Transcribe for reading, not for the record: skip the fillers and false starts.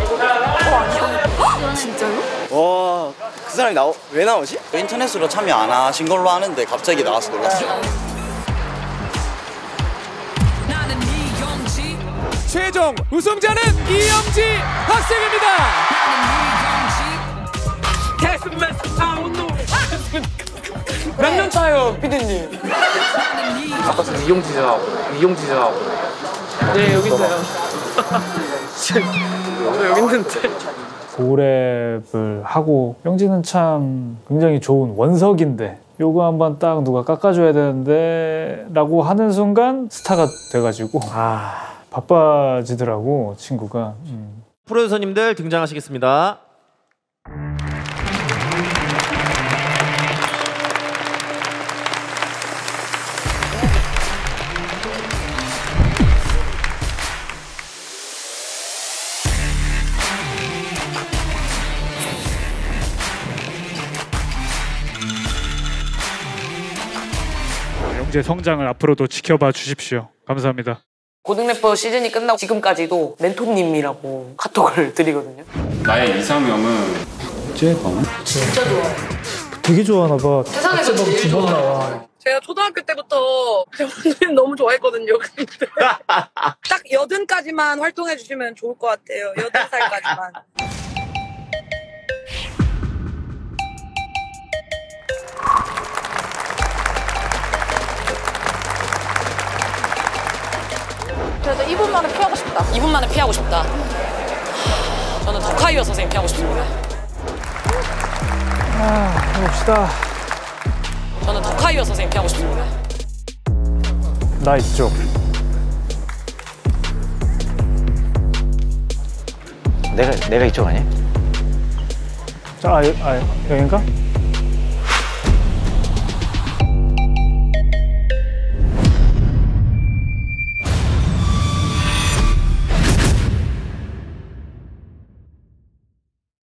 아니야? 진짜요? 와, 그 사람이 왜 나오지? 인터넷으로 참여 안 하신 걸로 아는데 갑자기 나와서 놀랐어요. 최종 우승자는 이영지 학생입니다. 몇 년 차요, 피디님? 아까 전 이용지자하고. 네, 여기 있어요. 여기 있는데. 고랩을 하고 영지는 참 굉장히 좋은 원석인데 요거 한번 딱 누가 깎아줘야 되는데 라고 하는 순간 스타가 돼가지고 바빠지더라고 친구가. 프로듀서님들 등장하시겠습니다. 영지의 성장을 앞으로도 지켜봐 주십시오. 감사합니다. 고등래퍼 시즌이 끝나고 지금까지도 멘토님이라고 카톡을 드리거든요. 나의 이상형은 박재범? 진짜 좋아요. 되게 좋아하나 봐. 세상에서 제일 좋아요. 제가 초등학교 때부터 저분들 너무 좋아했거든요. 딱 80까지만 활동해 주시면 좋을 것 같아요. 8살까지만. 그래도 이분만은 피하고 싶다. 이분만은 피하고 싶다. 저는 덕하이어 선생님 피하고 싶습니다. 해봅시다. 저는 덕하이어 선생님 피하고 싶습니다. 나 이쪽. 내가 이쪽 아니야? 자, 여긴가?